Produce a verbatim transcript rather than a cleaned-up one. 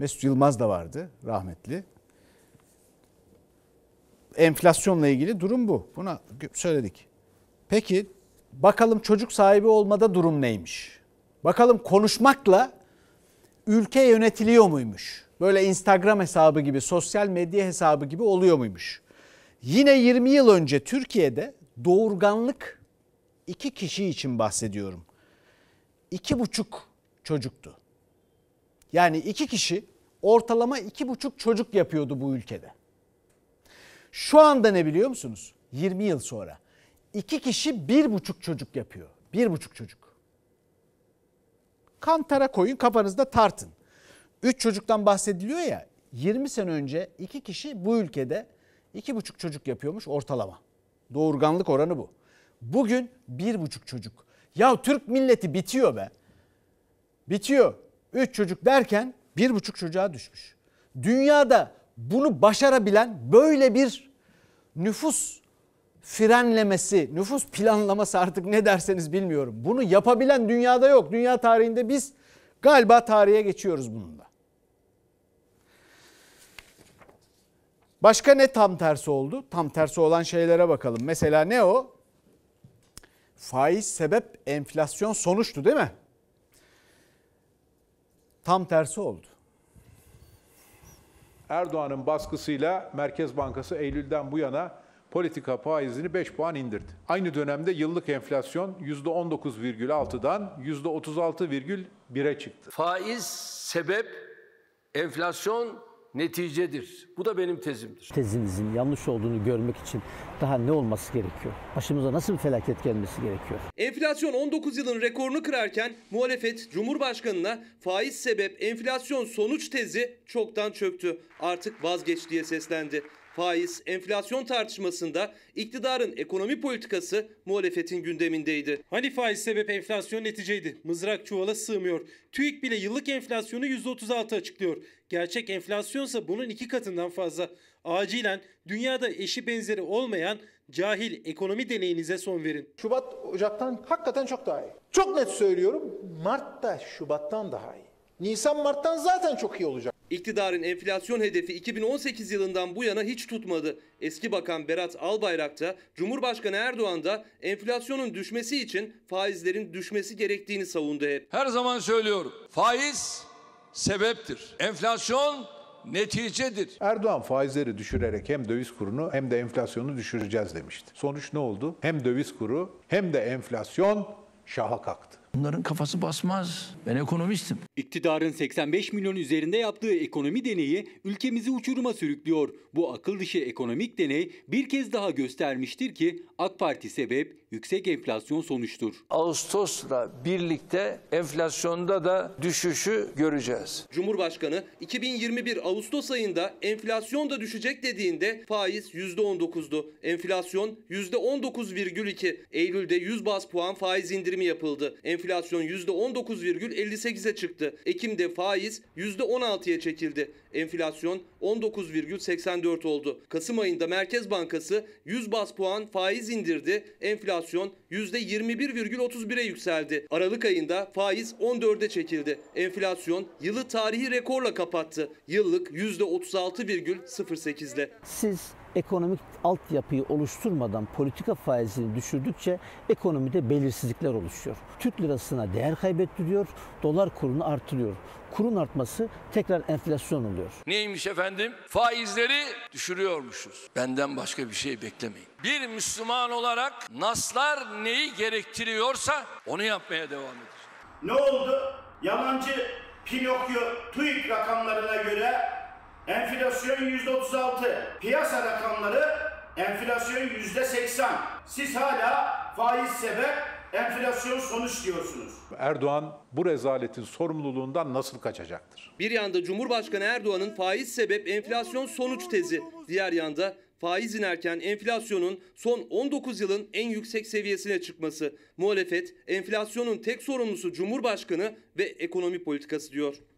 Mesut Yılmaz da vardı rahmetli. Enflasyonla ilgili durum bu. Buna söyledik. Peki bakalım çocuk sahibi olmada durum neymiş? Bakalım konuşmakla ülke yönetiliyor muymuş? Böyle Instagram hesabı gibi, sosyal medya hesabı gibi oluyor muymuş? Yine yirmi yıl önce Türkiye'de doğurganlık iki kişi için bahsediyorum. İki buçuk çocuktu. Yani iki kişi ortalama iki buçuk çocuk yapıyordu bu ülkede. Şu anda ne biliyor musunuz? yirmi yıl sonra. İki kişi bir buçuk çocuk yapıyor. Bir buçuk çocuk. Kantara koyun, kafanızda tartın. Üç çocuktan bahsediliyor ya, yirmi sene önce iki kişi bu ülkede iki buçuk çocuk yapıyormuş ortalama. Doğurganlık oranı bu. Bugün bir buçuk çocuk. Ya Türk milleti bitiyor be. Bitiyor. Üç çocuk derken bir buçuk çocuğa düşmüş. Dünyada bunu başarabilen böyle bir nüfus frenlemesi, nüfus planlaması artık ne derseniz bilmiyorum. Bunu yapabilen dünyada yok. Dünya tarihinde biz galiba tarihe geçiyoruz bununla. Başka ne tam tersi oldu? Tam tersi olan şeylere bakalım. Mesela ne o? Faiz sebep, enflasyon sonuçtu değil mi? Tam tersi oldu. Erdoğan'ın baskısıyla Merkez Bankası Eylül'den bu yana politika faizini beş puan indirdi. Aynı dönemde yıllık enflasyon yüzde on dokuz virgül altıdan yüzde otuz altı virgül bire çıktı. Faiz sebep, enflasyon neticedir. Bu da benim tezimdir. Tezinizin yanlış olduğunu görmek için daha ne olması gerekiyor? Başımıza nasıl bir felaket gelmesi gerekiyor? Enflasyon on dokuz yılın rekorunu kırarken muhalefet Cumhurbaşkanı'na faiz sebep, enflasyon sonuç tezi çoktan çöktü. Artık vazgeç diye seslendi. Faiz, enflasyon tartışmasında iktidarın ekonomi politikası muhalefetin gündemindeydi. Hani faiz sebep enflasyon neticeydi? Mızrak çuvala sığmıyor. TÜİK bile yıllık enflasyonu yüzde otuz altı açıklıyor. Gerçek enflasyonsa bunun iki katından fazla. Acilen dünyada eşi benzeri olmayan cahil ekonomi deneyinize son verin. Şubat Ocak'tan hakikaten çok daha iyi. Çok net söylüyorum, Mart da Şubat'tan daha iyi. Nisan Mart'tan zaten çok iyi olacak. İktidarın enflasyon hedefi iki bin on sekiz yılından bu yana hiç tutmadı. Eski Bakan Berat Albayrak da Cumhurbaşkanı Erdoğan da enflasyonun düşmesi için faizlerin düşmesi gerektiğini savundu hep. Her zaman söylüyorum. Faiz sebeptir. Enflasyon neticedir. Erdoğan faizleri düşürerek hem döviz kurunu hem de enflasyonu düşüreceğiz demişti. Sonuç ne oldu? Hem döviz kuru hem de enflasyon şaha kalktı. Bunların kafası basmaz. Ben ekonomistim. İktidarın seksen beş milyon üzerinde yaptığı ekonomi deneyi ülkemizi uçuruma sürüklüyor. Bu akıl dışı ekonomik deney bir kez daha göstermiştir ki AK Parti sebep, yüksek enflasyon sonuçtur. Ağustos'la birlikte enflasyonda da düşüşü göreceğiz. Cumhurbaşkanı iki bin yirmi bir Ağustos ayında enflasyon da düşecek dediğinde faiz yüzde on dokuzdu. Enflasyon yüzde on dokuz virgül iki. Eylül'de yüz baz puan faiz indirimi yapıldı. Enflasyon yüzde on dokuz virgül elli sekize çıktı. Ekim'de faiz yüzde on altıya çekildi. Enflasyon on dokuz virgül seksen dört oldu. Kasım ayında Merkez Bankası yüz baz puan faiz indirdi. Enflasyon yüzde yirmi bir virgül otuz bire yükseldi. Aralık ayında faiz on dörde çekildi. Enflasyon yılı tarihi rekorla kapattı. Yıllık yüzde otuz altı virgül sıfır sekiz ile. Siz ekonomik altyapıyı oluşturmadan politika faizini düşürdükçe ekonomide belirsizlikler oluşuyor. Türk lirasına değer kaybettiriyor, dolar kurunu artırıyor. Kurun artması tekrar enflasyon oluyor. Neymiş efendim? Faizleri düşürüyormuşuz. Benden başka bir şey beklemeyin. Bir Müslüman olarak naslar neyi gerektiriyorsa onu yapmaya devam edeceğim. Ne oldu? Yalancı Pinokyo TÜİK rakamlarına göre enflasyon yüzde otuz altı. Piyasa rakamları enflasyon yüzde seksen. Siz hala faiz sebep, enflasyon sonuç diyorsunuz. Erdoğan bu rezaletin sorumluluğundan nasıl kaçacaktır? Bir yanda Cumhurbaşkanı Erdoğan'ın faiz sebep, enflasyon sonuç tezi. Diğer yanda faiz inerken enflasyonun son on dokuz yılın en yüksek seviyesine çıkması. Muhalefet enflasyonun tek sorumlusu Cumhurbaşkanı ve ekonomi politikası diyor.